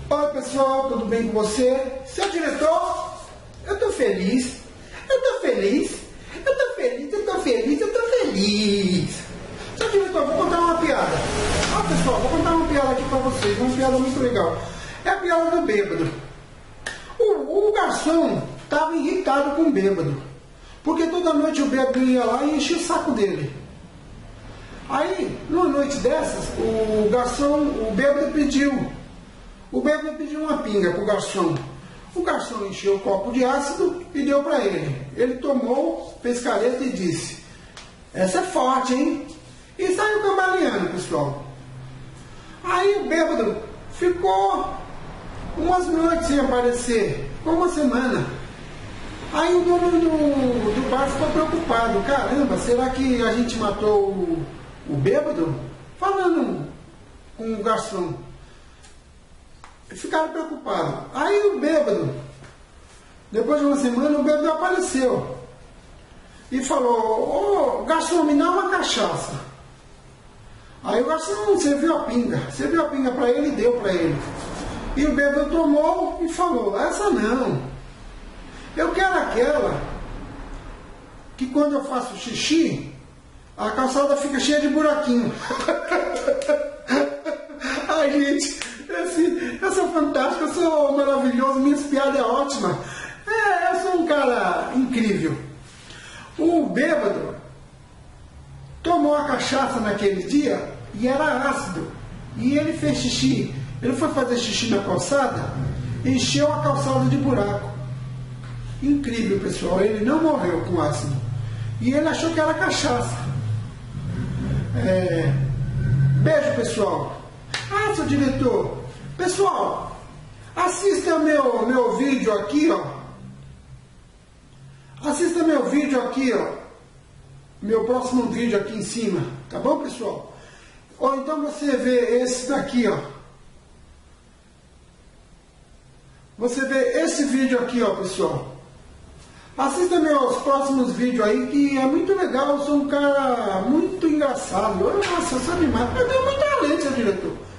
Oi pessoal, tudo bem com você? Seu diretor, eu tô feliz. Eu tô feliz. Eu tô feliz, eu tô feliz, eu tô feliz. Seu diretor, vou contar uma piada. Pessoal, vou contar uma piada aqui pra vocês. Uma piada muito legal. É a piada do bêbado. O garçom tava irritado com o bêbado. Porque toda noite o bêbado ia lá e enchia o saco dele. Aí, numa noite dessas, o bêbado pediu uma pinga pro garçom. O garçom encheu o copo de ácido e deu para ele. Ele tomou, fez careta e disse: essa é forte, hein? E saiu cambaleando, pessoal. Aí o bêbado ficou umas noites sem aparecer, ficou uma semana. Aí o dono do bar ficou preocupado. Caramba, será que a gente matou o bêbado? Falando com o garçom. Ficaram preocupados. Aí o bêbado, depois de uma semana, o bêbado apareceu e falou: ô garçom, me dá uma cachaça. Aí o garçom serviu a pinga para ele e deu para ele. E o bêbado tomou e falou: essa não, eu quero aquela que quando eu faço xixi, a calçada fica cheia de buraquinho. Ai gente, eu sou fantástico, eu sou maravilhoso, minha piada é ótima. Eu sou um cara incrível. O bêbado tomou a cachaça naquele dia e era ácido. E ele fez xixi. Ele foi fazer xixi na calçada, encheu a calçada de buraco. Incrível, pessoal. Ele não morreu com ácido. E ele achou que era cachaça. Beijo, pessoal. Seu diretor. Pessoal, assista meu vídeo aqui, ó. Assista meu vídeo aqui, ó. Meu próximo vídeo aqui em cima. Tá bom, pessoal? Ou então você vê esse daqui, ó. Você vê esse vídeo aqui, ó, pessoal. Assista meus próximos vídeos aí, que é muito legal. Eu sou um cara muito engraçado. Nossa, eu sou animado. Eu tenho muito talento, seu diretor.